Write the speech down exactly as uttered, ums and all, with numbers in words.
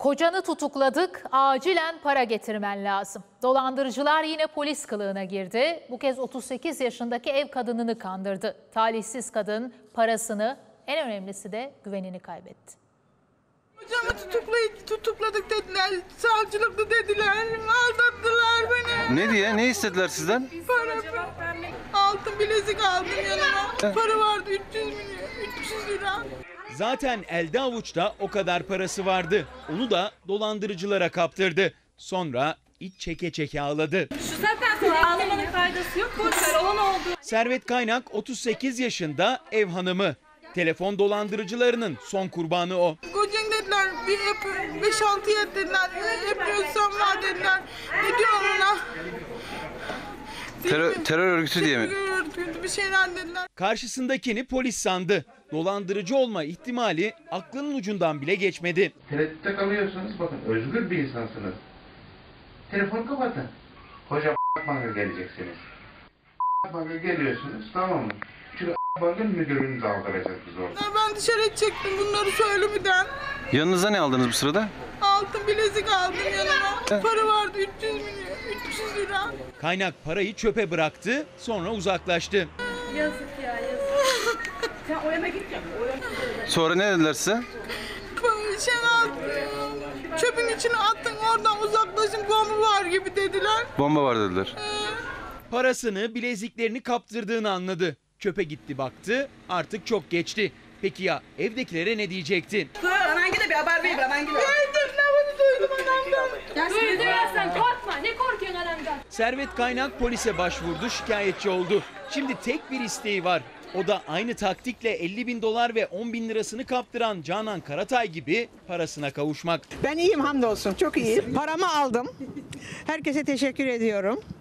Kocanı tutukladık, acilen para getirmen lazım. Dolandırıcılar yine polis kılığına girdi. Bu kez otuz sekiz yaşındaki ev kadınını kandırdı. Talihsiz kadın parasını, en önemlisi de güvenini kaybetti. Kocamı tutuklayıp tutukladık dediler, savcılıkta dediler, aldattılar beni. Ne diye? Ne istediler sizden? Para, altın bilezik aldım yanıma. Para vardı üç yüz milyon, üç yüz lira. Zaten elde avuçta o kadar parası vardı. Onu da dolandırıcılara kaptırdı. Sonra iç çeke çeke ağladı. Şu zaten sonra ağlamanın faydası yok. Boşver olan oldu. Servet Kaynak otuz sekiz yaşında ev hanımı. Telefon dolandırıcılarının son kurbanı o. Kocam dediler, bir hep beş altı yer dediler, yapıyorsan var dediler. Ne diyor ona? Terör, terör örgütü diye mi? Terör örgütü bir şeyler dediler. Karşısındakini polis sandı. Dolandırıcı olma ihtimali aklının ucundan bile geçmedi. Tereddütte kalıyorsanız bakın özgür bir insansınız. Telefonu kapatın. Hocam banka geleceksiniz. Banka geliyorsunuz, tamam mı? Çünkü banka müdürünü de aldıracağız biz orada. Ben dışarı çektim bunları söylemeden. Yanınıza ne aldınız bu sırada? Altın bilezik aldım yanıma. Para vardı üç yüz milyon, üç yüz lira. Kaynak parayı çöpe bıraktı, sonra uzaklaştı. Yazık ya yazık. Sen o yana git ya. O yana git. Sonra ne dediler size? Şey attım. Çöpün içine attın, oradan uzaklaşın, bomba var gibi dediler. Bomba var dediler. Parasını, bileziklerini kaptırdığını anladı. Çöpe gitti baktı, artık çok geçti. Peki ya evdekilere ne diyecekti? Anan gide bir haber ver anan gide. Öldür lafını duydum anamdan. Duydun ya sen korkma. Ne korkuyorsun anamdan? Servet Kaynak polise başvurdu, şikayetçi oldu. Şimdi tek bir isteği var. O da aynı taktikle elli bin dolar ve on bin lirasını kaptıran Canan Karatay gibi parasına kavuşmak. Ben iyiyim hamdolsun, çok iyiyim. Paramı aldım. Herkese teşekkür ediyorum.